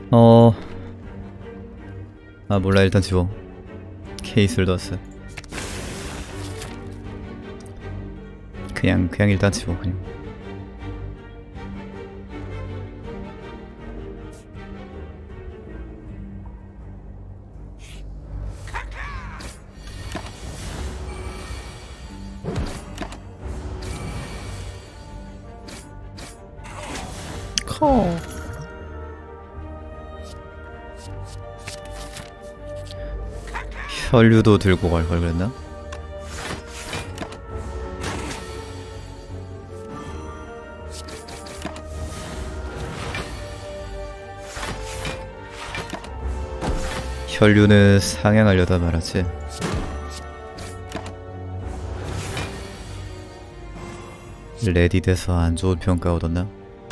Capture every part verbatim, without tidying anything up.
어... 아 몰라 일단 지워. 케이스를 넣었어. 그냥 그냥 일단 지워 그냥. 커. 혈류도 들고 갈 걸 그랬나? 혈류는 상향하려다 말았지. 레딧에서 안 좋은 평가 얻었나?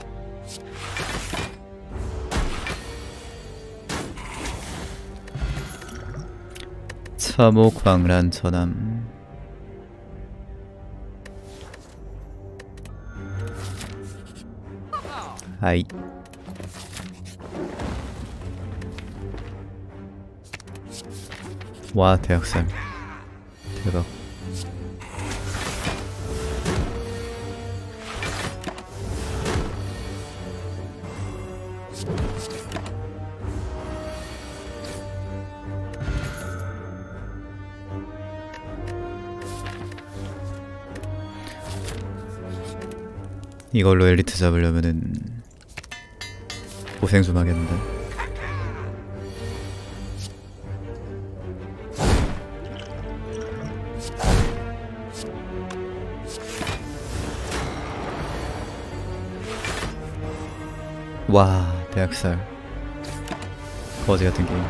참호 광란 전함. 아이. 와 대학생 대박. 이걸로 엘리트 잡으려면은 고생 좀 하겠는데. 와 대학살 거지 같은 게임.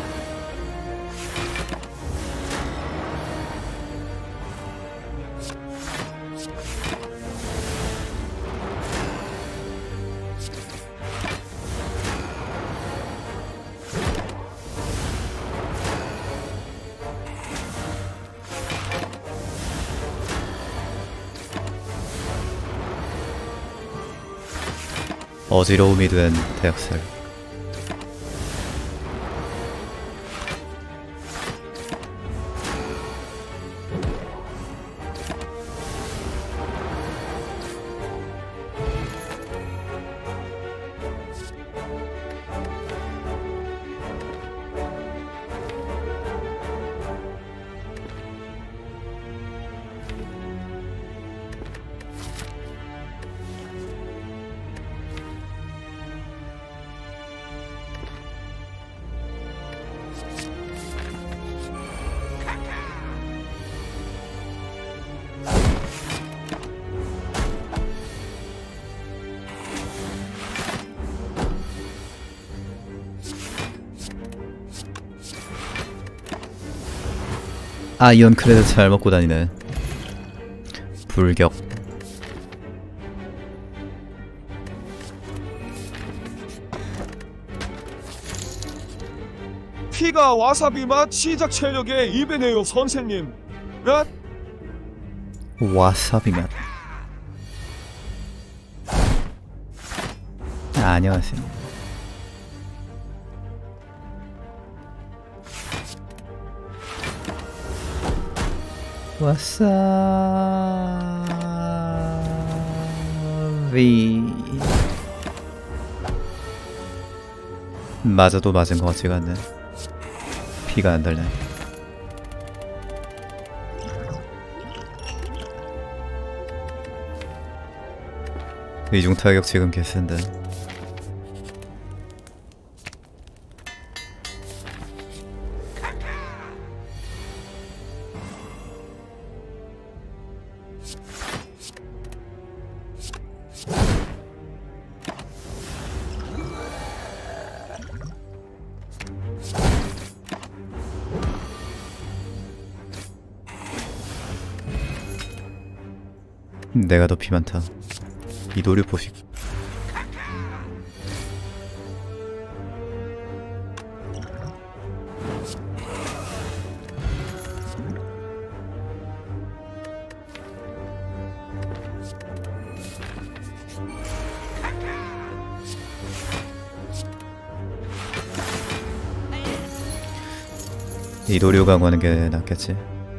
어지러움이 된 대학살. 아이언 크레드 잘 먹고 다니네. 불격. 피가 와사비 맛 시작 체력의 이 배네요 선생님. 몇? 와사비 맛. 아, 안녕하세요. 와사비. 맞아도 맞은 것 같지가 않네. 피가 안 달네. 이중 타격 지금 개센데. 내가 더 피 많다. 이도류 포식. 이도류 강화하는 게 낫겠지.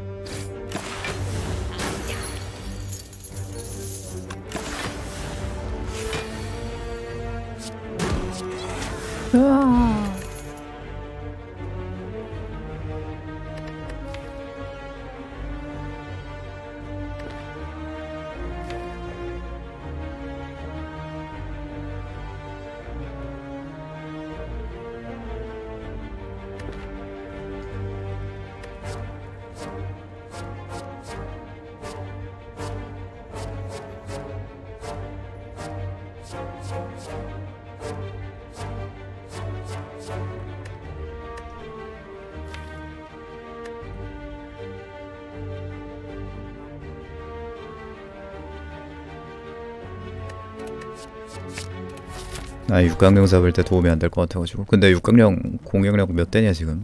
아, 육강령 잡을 때 도움이 안 될 것 같아가지고. 근데 육강령 공격력 몇 대냐 지금?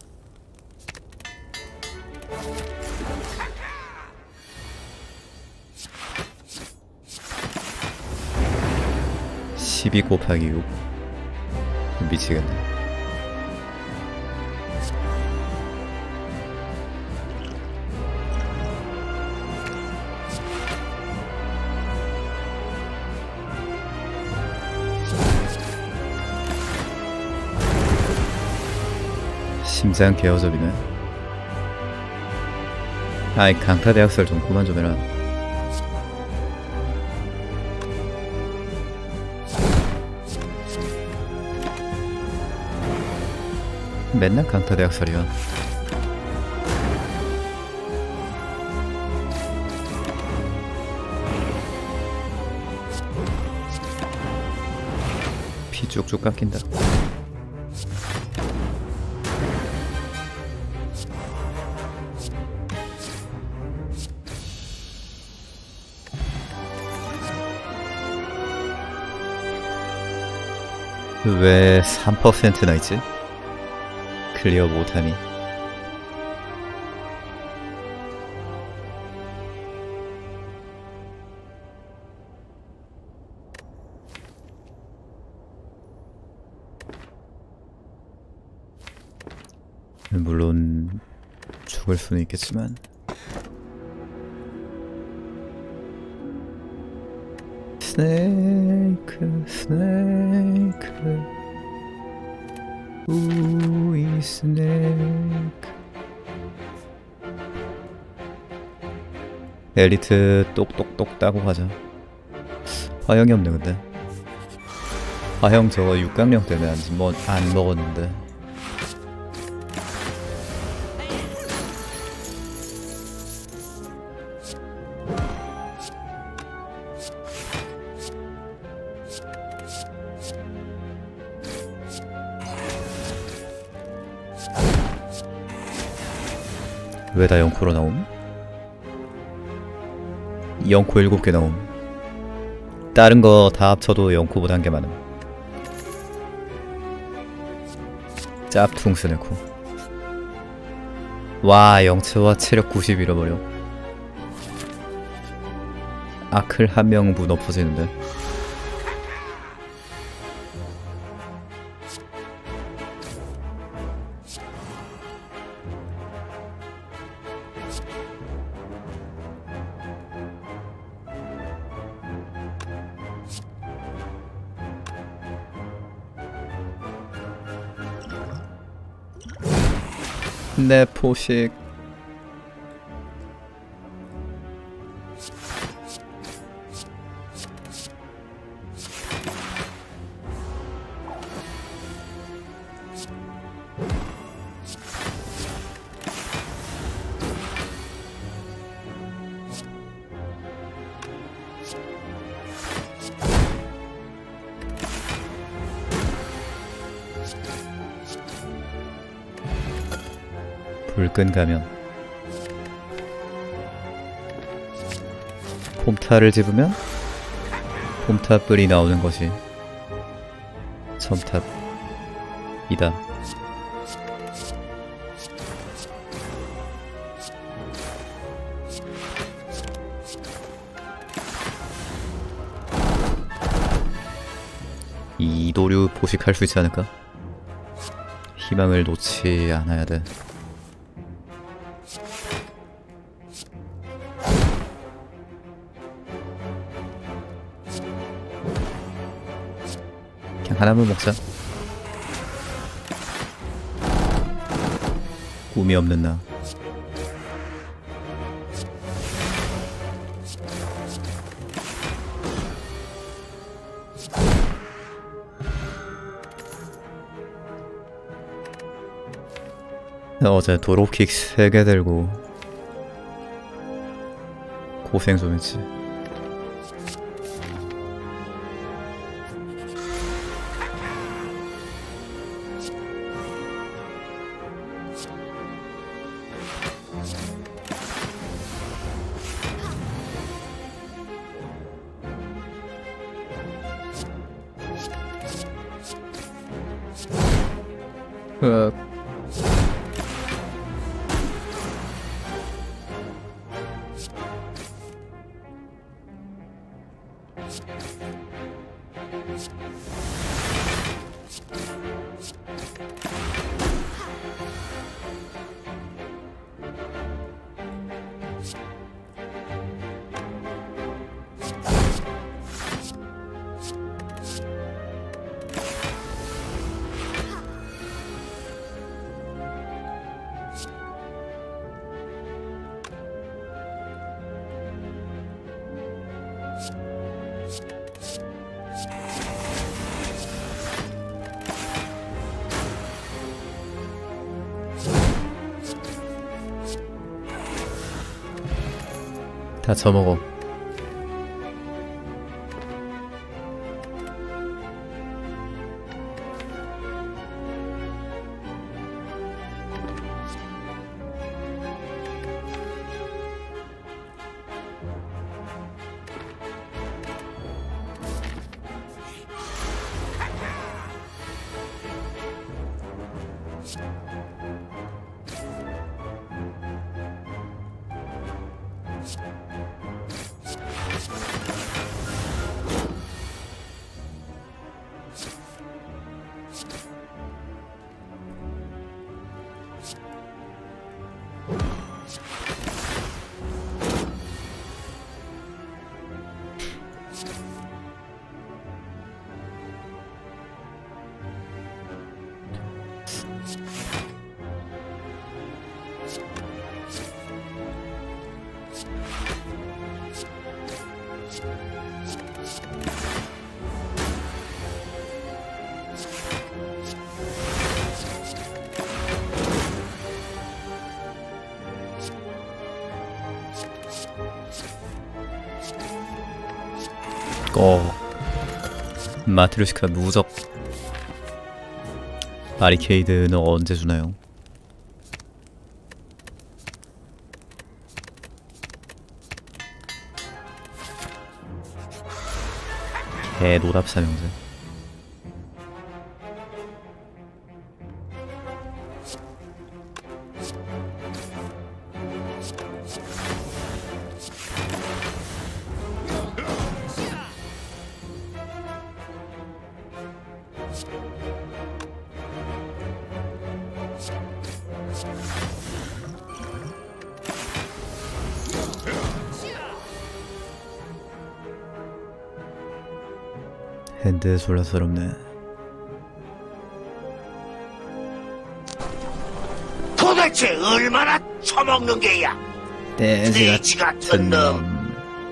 십이 곱하기 육. 미치겠네. 심장 개어접이네. 아이, 강타대학살 좀 그만 좀 해라. 맨날 강타대학살이야. 피 쭉쭉 깎인다. 왜 삼 퍼센트나 있지? 클리어 못함이. 물론 죽을 수는 있겠지만 스네이크 스네이크 우이 스네이크. 엘리트 똑똑똑 따고 가자. 화형이 없네. 근데 화형 저거 육강령 때문에 안, 뭐, 안 먹었는데. 왜 다 영코로 나옴? 영코 일곱 개 나옴. 다른 거 다 합쳐도 영코보다 한 개 많음. 짭퉁 스네코. 와, 영체와 체력 구십 잃어버려. 아클 한 명 문 엎어지는데. 내 포식. 불끈 가면 폼타를 집으면 폼탑불이 나오는 것이 첨탑이다. 이도류 포식할 수 있지 않을까? 희망을 놓지 않아야 돼. 하나만 먹자. 꿈이 없는 나. 어제 도로킥 세 개 들고 고생 좀 했지. 으악. 다 처먹어. 어 마트리오시카 무적 바리케이드는 언제 주나요? 개 노답 삼형제. 핸드 졸라 서럽네. 도대체 얼마나 처먹는 게야? 돼지 돼지 같은 같은 놈. 놈.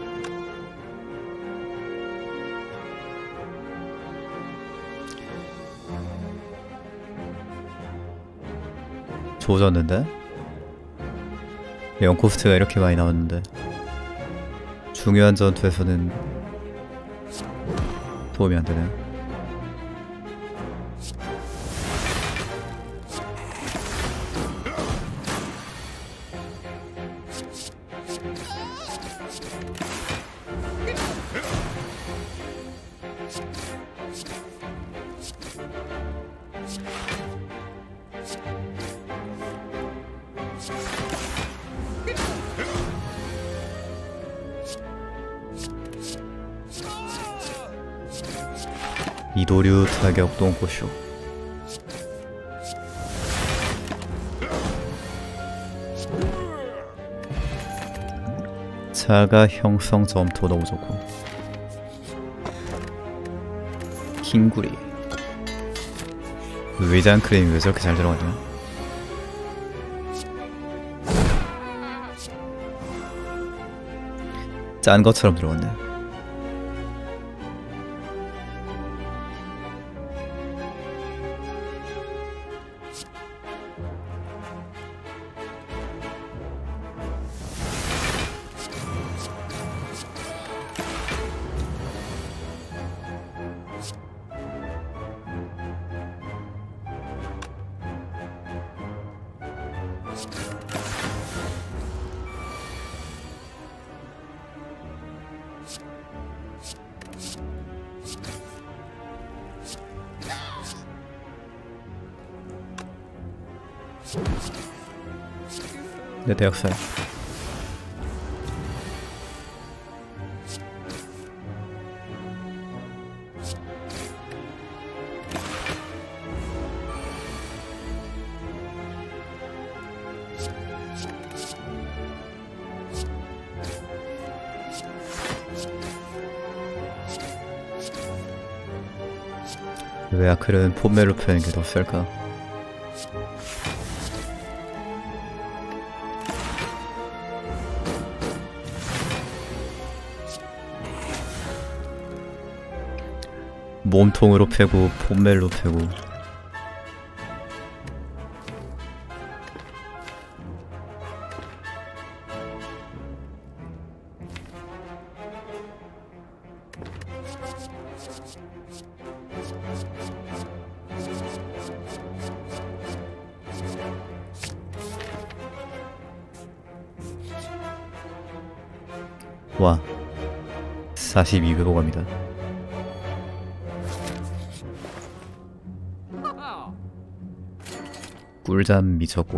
조졌는데? 영코스트가 이렇게 많이 나왔는데 중요한 전투에서는 도움이 안 되네. 이도류 타격 똥꼬쇼. 자가 형성 점토 너무 좋고 킹구리 외장 크림이 왜 저렇게 잘 들어가냐? 짠 것처럼 들어갔네. 내 대학살. 왜 아크는 폼멜로 펴는 게 더 셀까? 몸통으로 패고 폼멜로 패고. 와, 사십이 회 갑니다. 꿀잠 미쳤고.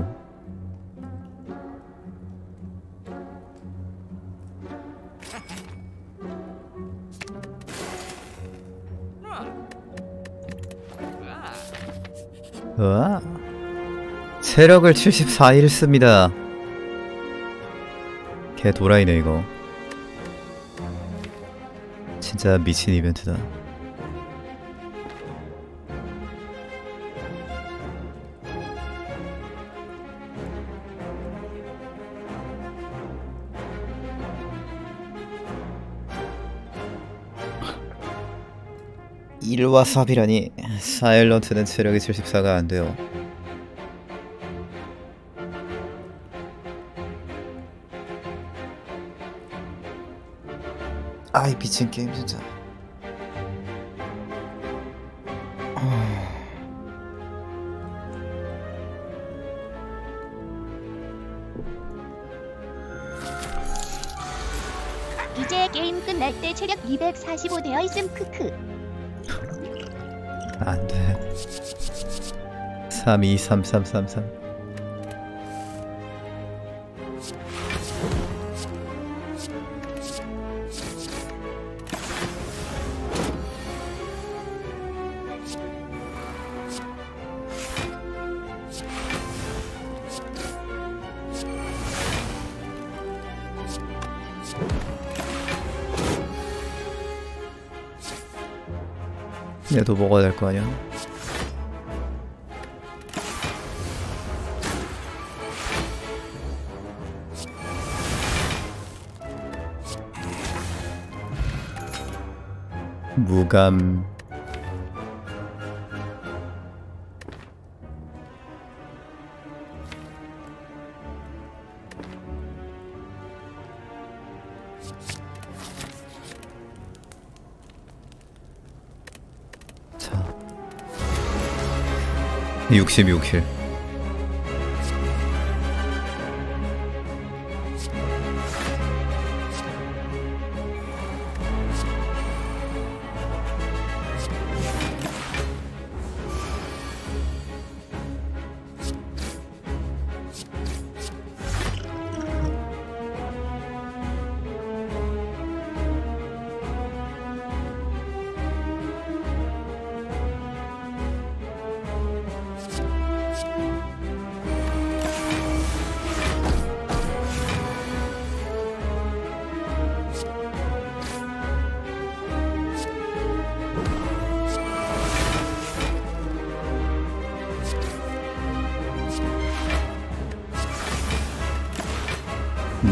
으아, 체력을 칠십사 일 씁니다. 개 도라이네 이거. 진짜 미친 이벤트다. 일와 삽이라니. 사일런트는 체력이 칠십사가 안돼요. 아이 미친 게임 진짜. 이제 게임 끝날 때 체력 이백사십오 되어 있음. 크크. 안돼. 삼 이 삼 삼 삼 삼. 얘도 먹어야 될 거 아니야? 무감. 육십육 킬.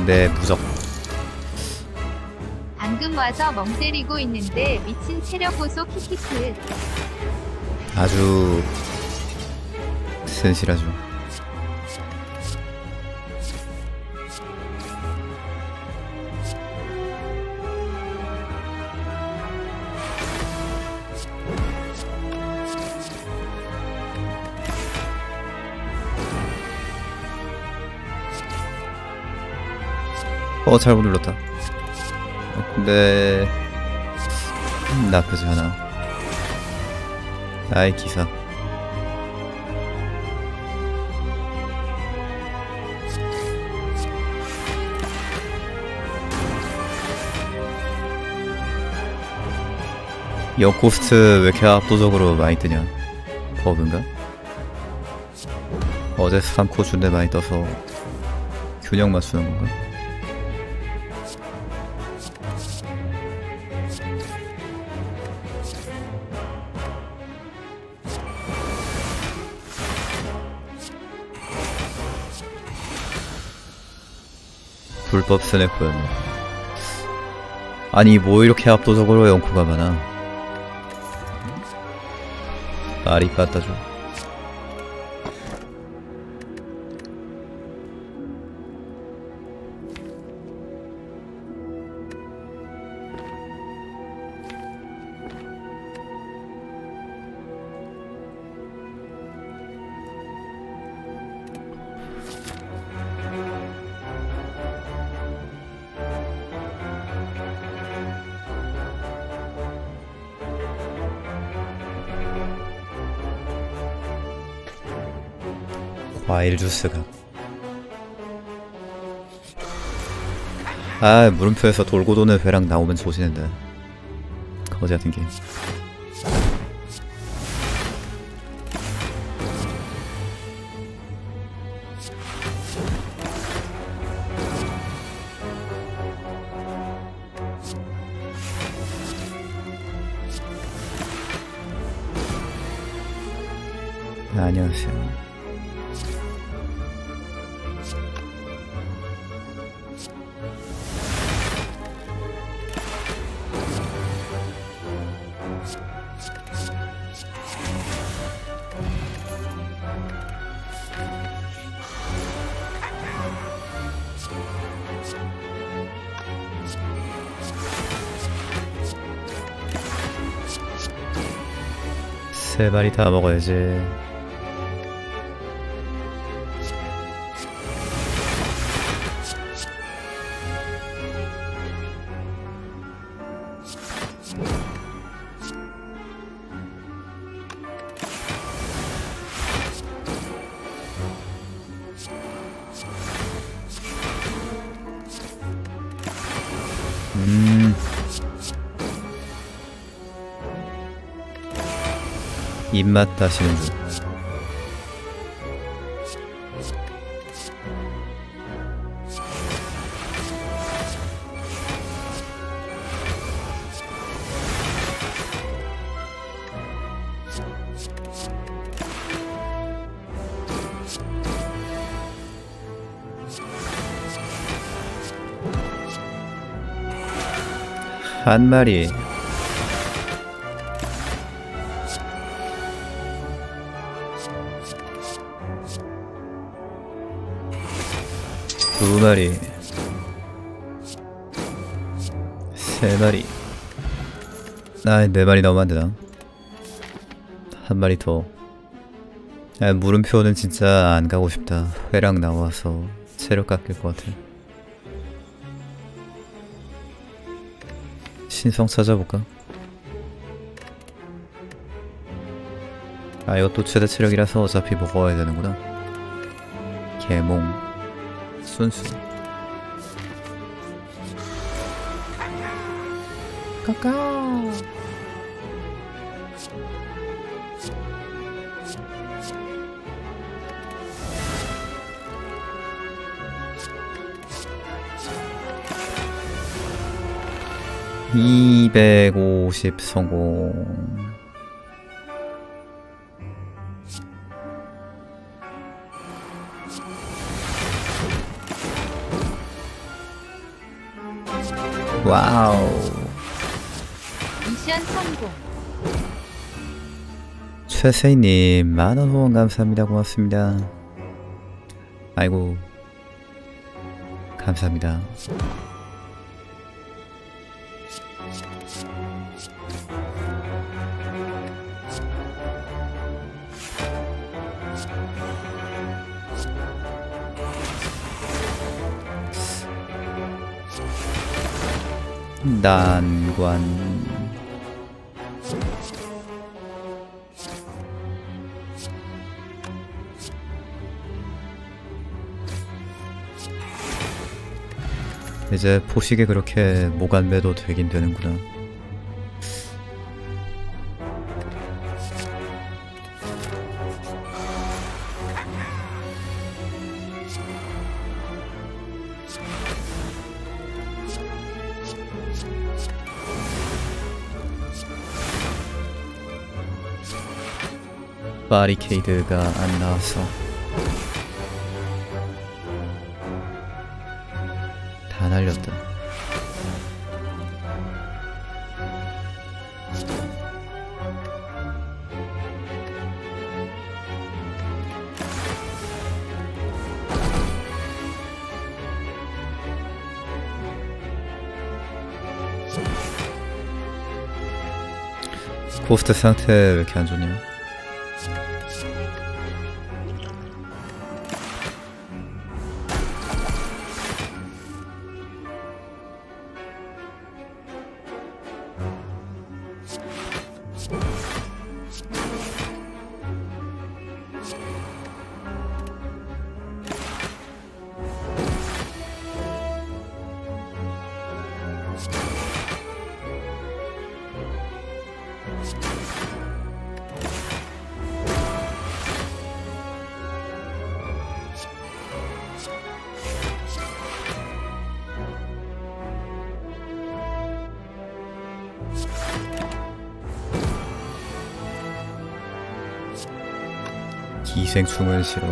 근데 무적. 방금 와서 멍 때리고 있는데 미친 체력 고소 키키크. 아주 센실하죠. 어, 잘못 눌렀다. 어, 근데 음, 나쁘지 않아. 나의 기사. 역코스트 왜 이렇게 압도적으로 많이 뜨냐? 버그인가? 어제 삼 코 준대 많이 떠서 균형 맞추는 건가? 불법 스냅거였네. 아니 뭐 이렇게 압도적으로 영코가 많아. 말이 빠따죠. 과일 주스가. 아, 물음표에서 돌고 도는 회랑 나오면 조지는데. 거지 같은 게. 아, 안녕하세요. 세 마리 다 먹어야지. 음. 입맛 다시는 중. 한 마리. 두 마리. 세 마리. 아, 네 마리 나오면 안 되나? 한 마리 더. 아, 물음표는 진짜 안 가고 싶다. 회랑 나와서 체력 깎일 것 같아. 신성 찾아볼까? 아, 이것도 최대 체력이라서 어차피 먹어야 되는구나. 개몽. 순수. 까까. 이백오십 성공. 와우. 미션 성공. 최세희님 만원 후원 감사합니다. 고맙습니다. 아이고 감사합니다. 난관 이제 포식에 그렇게 모간매도 되긴 되는구나. 바리케이드가 안 나와서 다 날렸다. 고스트 상태 왜 이렇게 안 좋냐? 기생충은 싫어.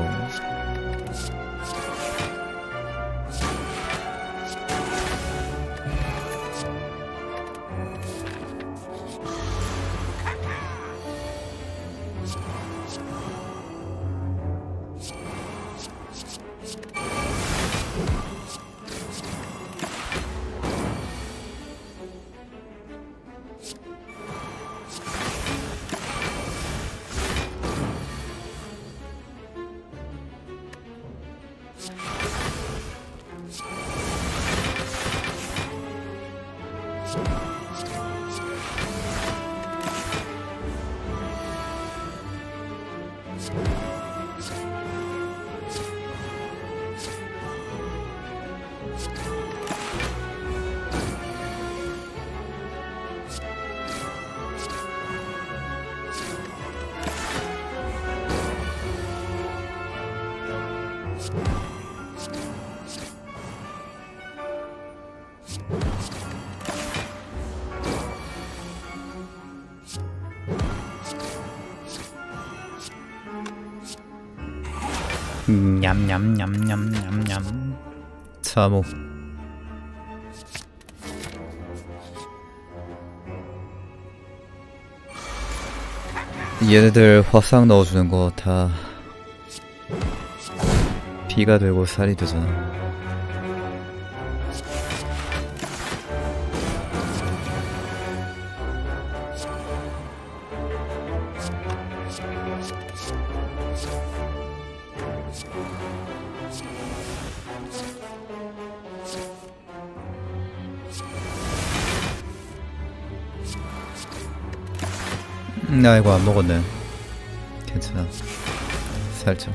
냠냠냠냠냠냠. 참호. 얘네들 화상 넣어주는 거 다 피가 되고 살이 되잖아. 음, 아이고 안 먹었네. 괜찮아. 살짝.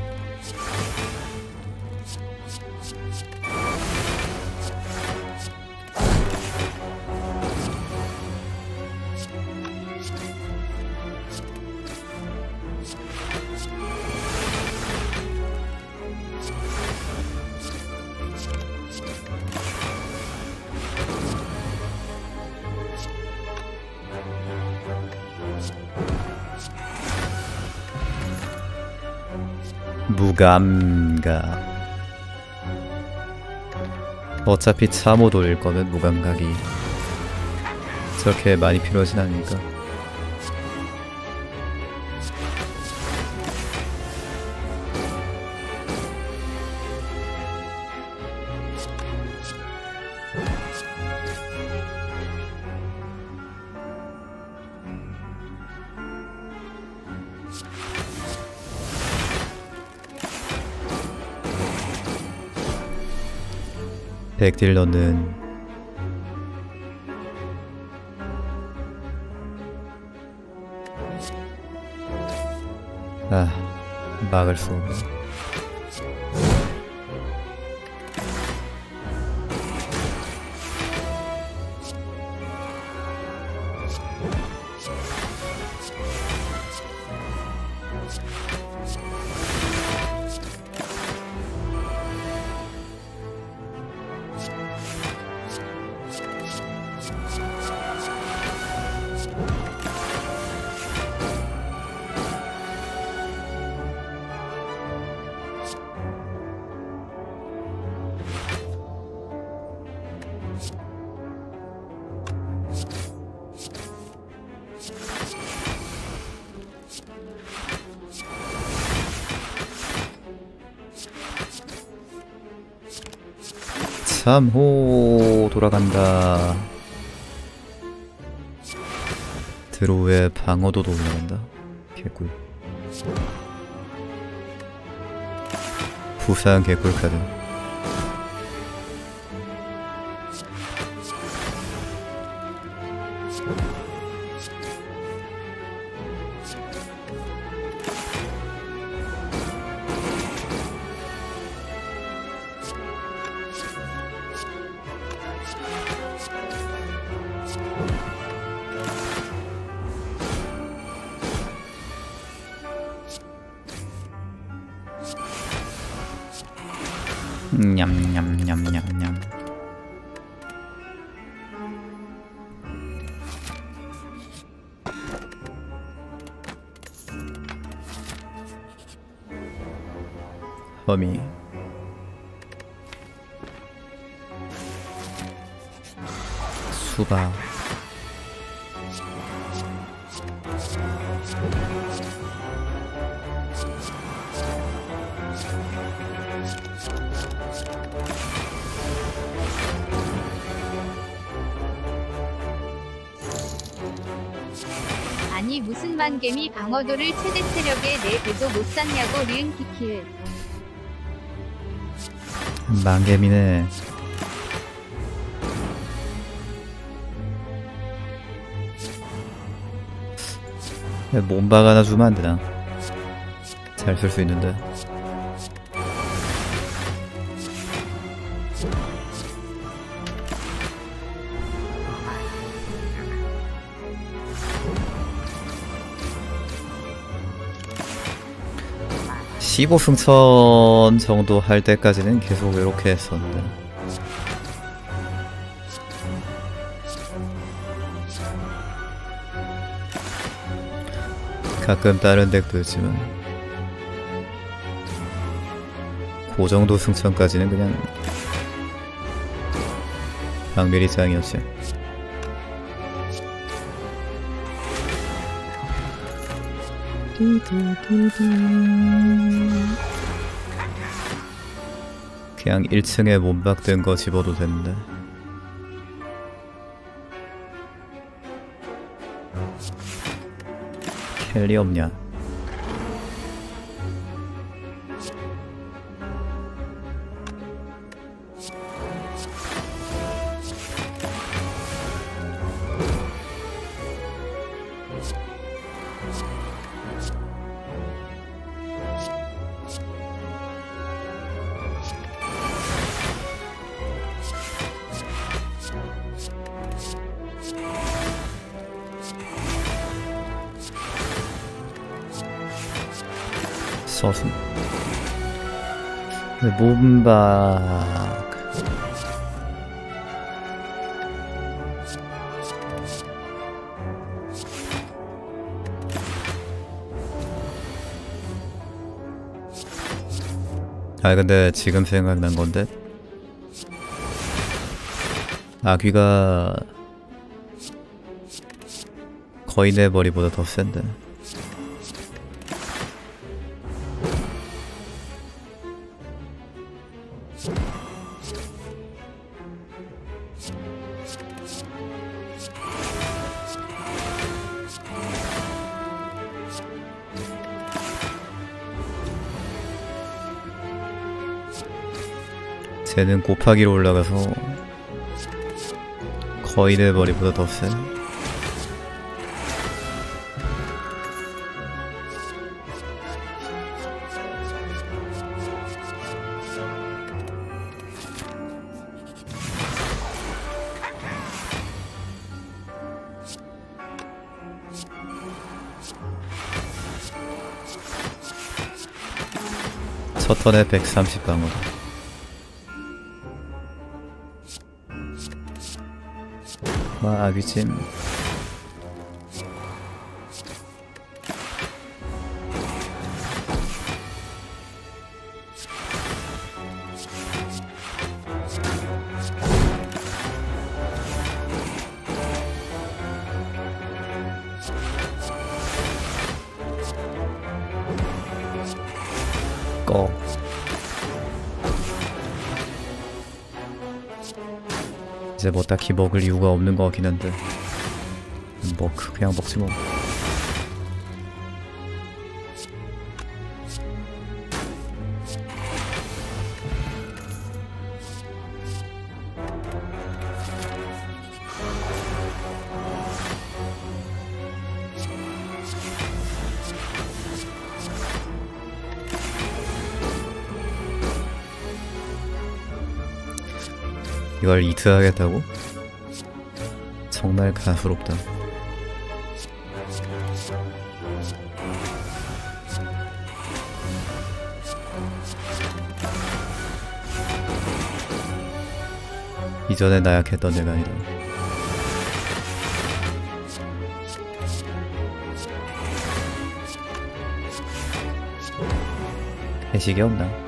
무감각. 어차피 참호 돌릴 거면 무감각이 저렇게 많이 필요하진 않으니까. 백 딜 넣는 아 막을 수 없네. 삼 호 돌아간다. 드로우의 방어도도 올라간다. 개꿀. 부상 개꿀 카드. 냠냠냠냠냠. 허미. 수박. 아니 무슨 만개미 방어도를 최대 체력에 내 배도 못 샀냐고 리은 키키을. 망개미네. 몸박 하나 주면 안 되나? 잘 쓸 수 있는데. 십오 승천 정도 할 때까지는 계속 이렇게 했었는데 가끔 다른 덱도 있지만 그 정도 승천까지는 그냥 박미리 짱이었지. 그냥 일 층에 몸박 든 거 집어도 되는데. 켈리 없냐? 서순. 몸박. 아 근데 지금 생각난 건데 아귀가 거인의 머리보다 더 센데. 쟤는 곱하기로 올라가서 거인의 머리보다 더 세. 첫 턴에 백삼십 방울. 와, 아귀찜. 꺼. 이제 뭐 딱히 먹을 이유가 없는 것 같긴 한데 뭐 그냥 먹지 뭐. 이걸 이트 하겠다고? 정말 가소롭다. 이전에 나약했던 애가 아니다. 해식이 없나?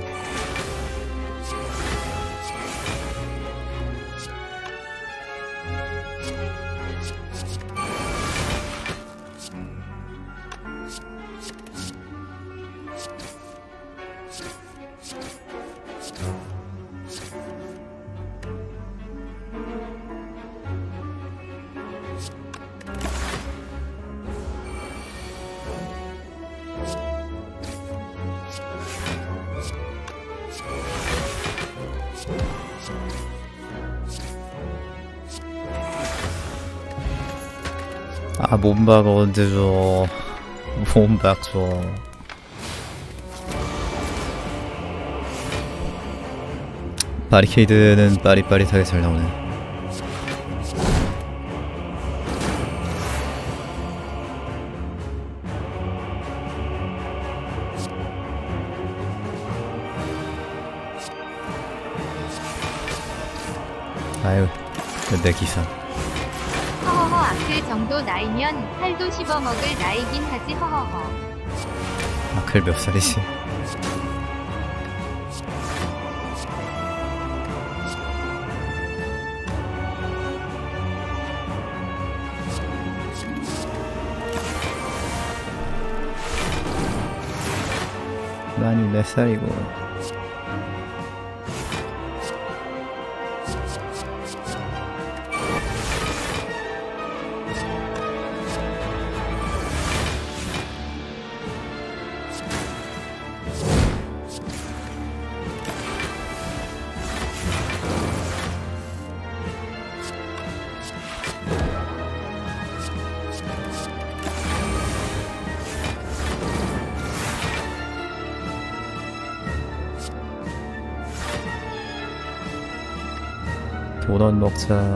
아, 몸박 언제 줘. 몸박 줘. 바리케이드는 빠릿빠릿하게 잘 나오네. 아유, 내 기사. 허허허 아클 정도 나이면 팔도 씹어먹을 나이긴 하지 허허허. 아클 몇 살이지? 많이 몇 살이고. 도넛 먹자.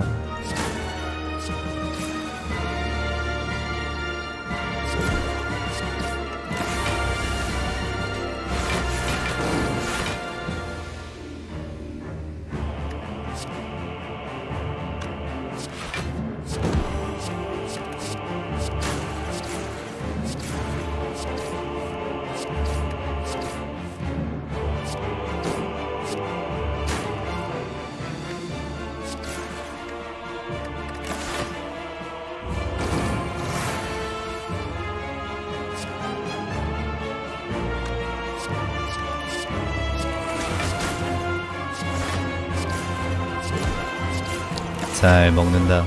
잘 먹는다.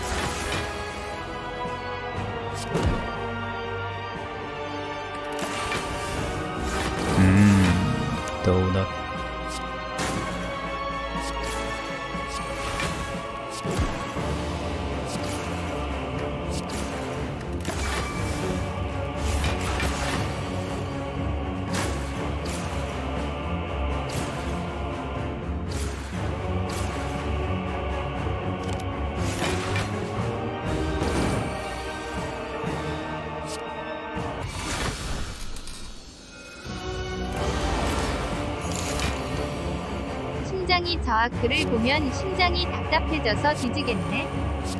음, 도넛. 심장이 저 아크를 보면 심장이 답답해져서 뒤지겠네.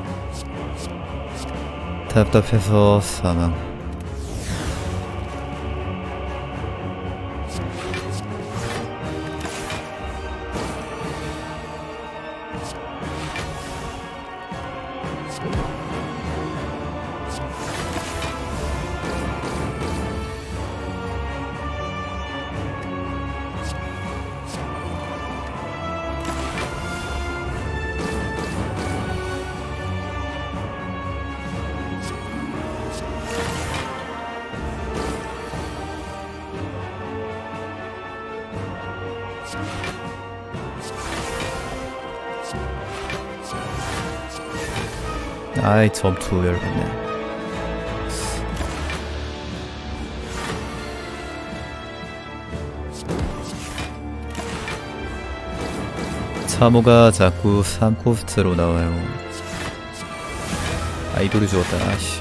답답해서 사망. 아이, 점투 열받네. 참호가 자꾸 삼 코스트로 나와요. 아이돌이 죽었다. 아씨.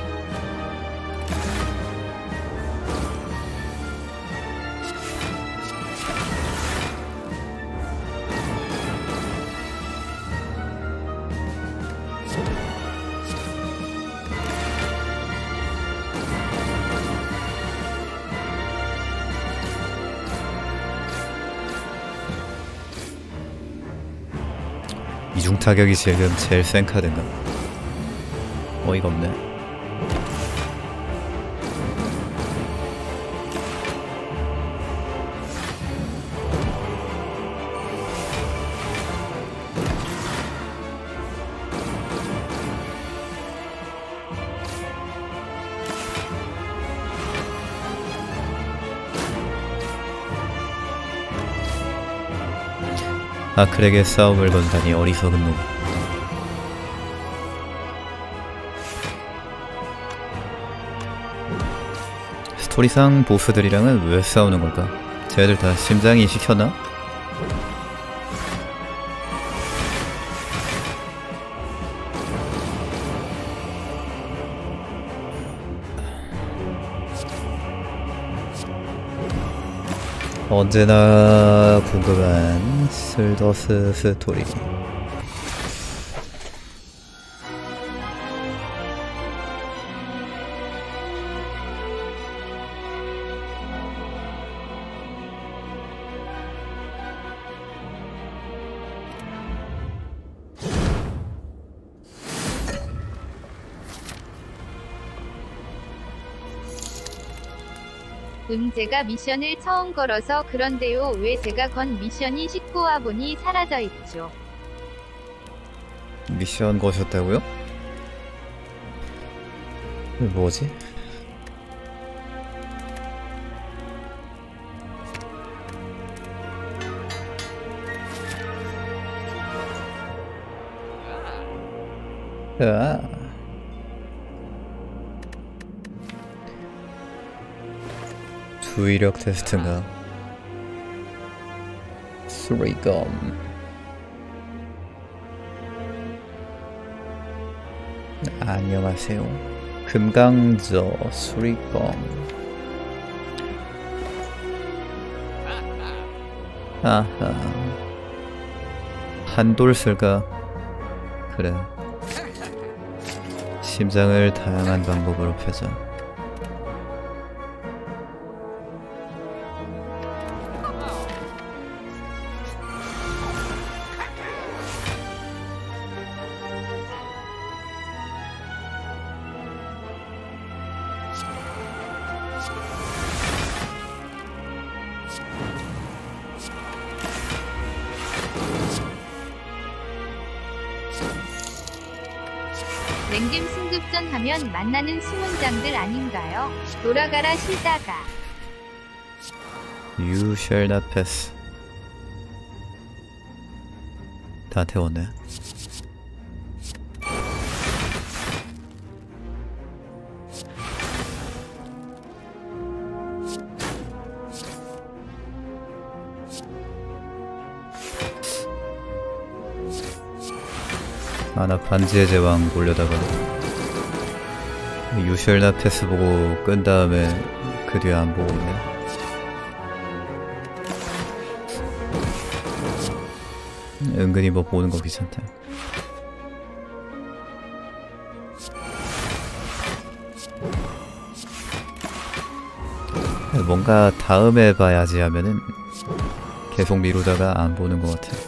이중 타격이 지금 제일 센 카드인가? 어이가 없네. 아크에게 싸움을 건다니 어리석은 놈. 스토리상 보스들이랑은 왜 싸우는 걸까? 쟤들 다 심장이 시켰나? 언제나 궁금한 슬더스 스토리. 음 제가 미션을 처음 걸어서 그런데요. 왜 제가 건 미션이 싣고 와보니 사라져 있죠. 미션 거셨다고요? 뭐지? 아. 주의력 테스트인가? 수리검. 안녕하세요. 금강저 수리검. 아하. 한돌 쓸까? 그래. 심장을 다양한 방법으로 펴자. 랭겜 승급전 하면 만나는 수문장들 아닌가요? 돌아가라 쉬다가. You shall not pass. 다 태웠네. 아, 나 반지의 제왕 보려다가 유셜나 패스 보고 끈 다음에 그 뒤에 안 보고 있네. 은근히 뭐 보는 거 귀찮다. 뭔가 다음에 봐야지 하면은 계속 미루다가 안 보는 것 같아.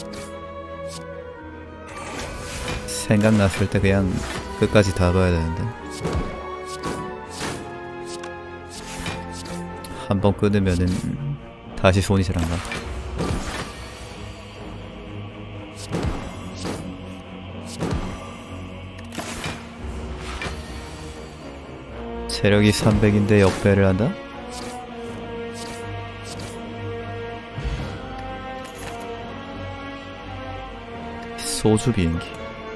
생각났을 때 그냥 끝까지 다 봐야 되는데 한 번 끊으면은 다시 손이 잘 안 가. 체력이 삼백인데 역배를 한다? 소주 비행기.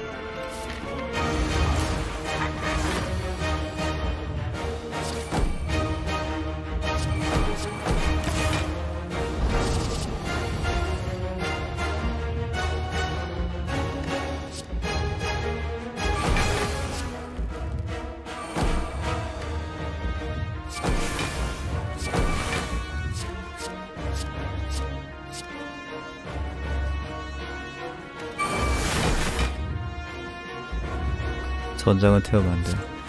전장은 태우면 안 돼.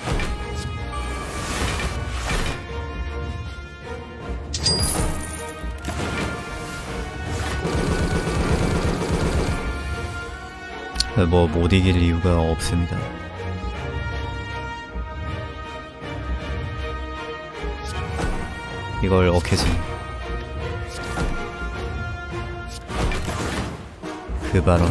뭐 못 이길 이유가 없습니다. 이걸 어케지. 그 발언.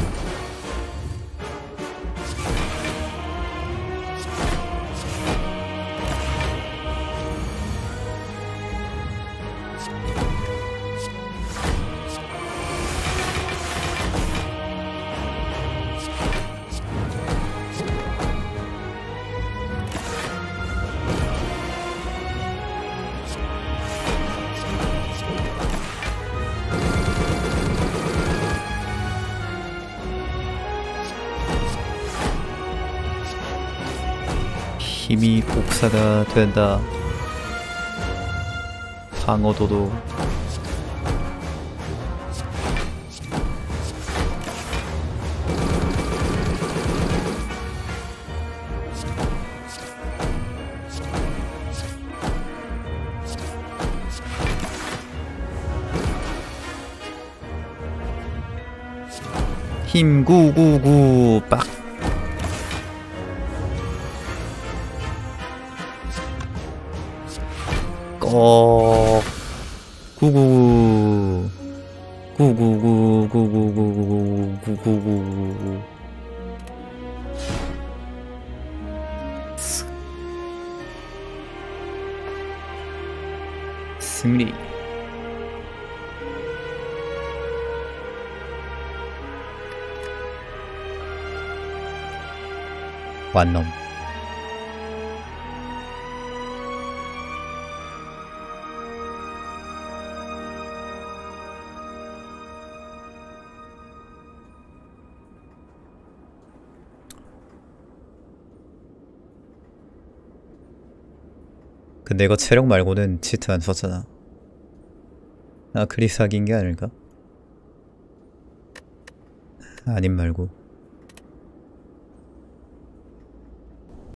힘이 복사가 된다. 방어도도 힘 구구구 빡. 꼭 구구구 구구구 구구구 구구구 승리. 완놈. 근데 이거 체력 말고는 치트 안 썼잖아. 아, 그리 사기인 게 아닐까? 아님 말고.